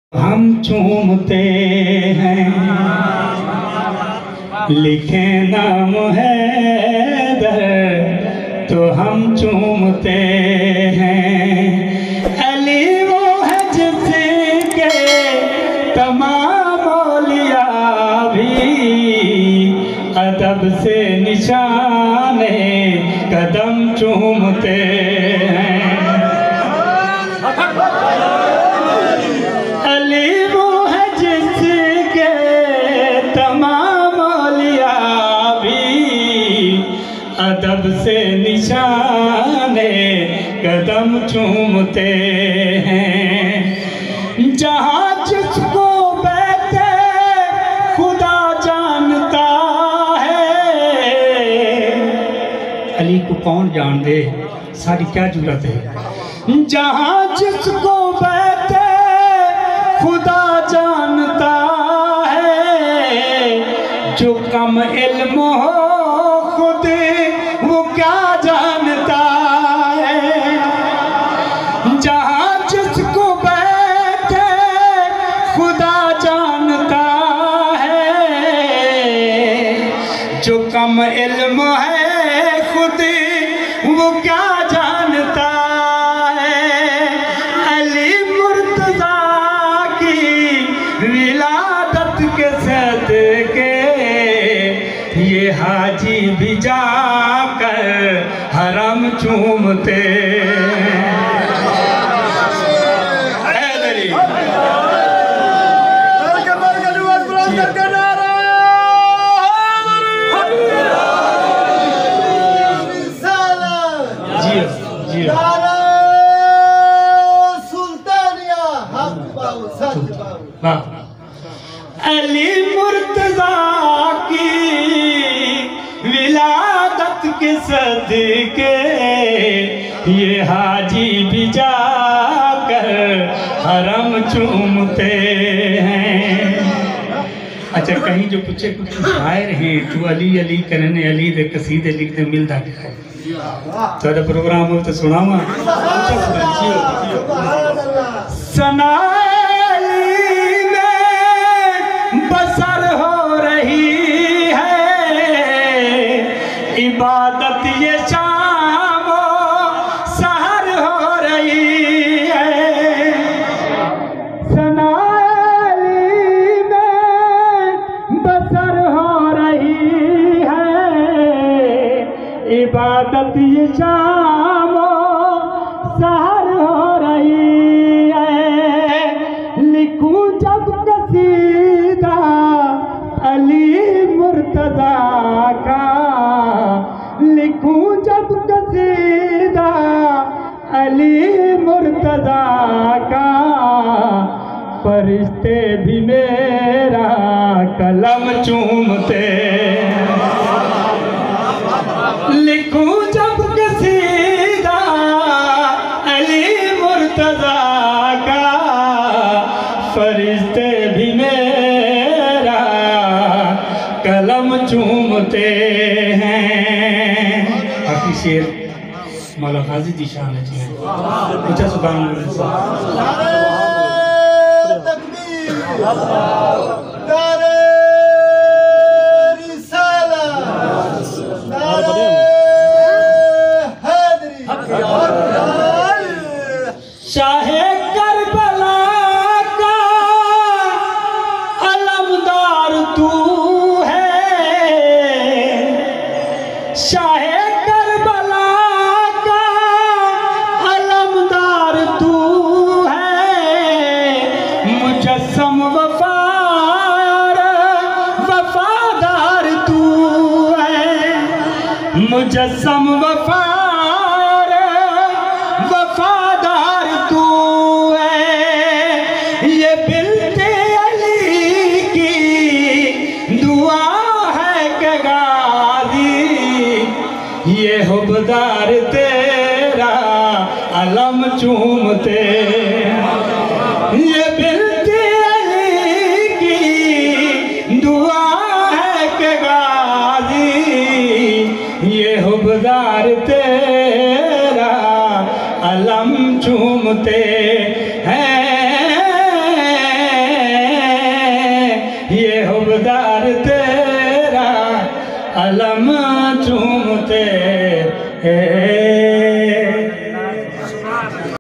हम चूमते हैं, लिखे नाम हैदर तो हम चूमते हैं। अली वो है जिसके तमाम औलिया भी अदब से निशाने कदम चूमते हैं। अदब से निशाने कदम चूमते हैं। जहाँ जिसको बैठे खुदा जानता है, अली को कौन जान दे, सारी क्या जरूरत है। जहाँ जिसको बैठे खुदा जानता है, जो कम इल्म हो खुद वो क्या जानता है। जहाँ जिसको बैठे खुदा जानता है, जो कम इल्म है खुद वो क्या जानता है। अली मुर्तज़ा की विलादत के सदके ये हाजी भी जाकर हरम चूमते अली मुर्तज़ा की विलादत के सदके ये हाजी भी जाकर हरम चूमते हैं। अच्छा, कहीं जो पूछे कुछ शायर हैं तो अली अली करने अली दे कसीदे लिखते मिलता क्या है। थोड़ा प्रोग्राम हो तो सुनावा। सना बसर हो रही है इबादत ये शाम सहर हो रही है। सनाली में बसर हो रही है इबादत ये शाम सहर हो रही है। लिखूं जब कसीदा अली मुर्तज़ा का, लिखूं जब कसीदा अली मुर्तज़ा का, फरिश्ते भी मेरा कलम चूमते। लिखूं जब कसीदा अली मुर्तज़ा का, फरिश्ते भी मेरा कलम चूमते हैं। बाकी शेर मौला गाजी दी शान है। अच्छा, सुभान अल्लाह। शाहे करबला का अलमदार तू है, शाहे करबला का अलमदार तू है। मुजस्सम वफादार तू है, मुजस्सम वफादार तू है। ये बिल्ते अली की दुआ है कि गाजी ये हुबदार तेरा अलम चूमते। ये बिल्ते अली की दुआ है कि गाजी ये हुबदार तेरा अलम चूमते हैं। ये हुबदार तेरा अलम चूमते हैं।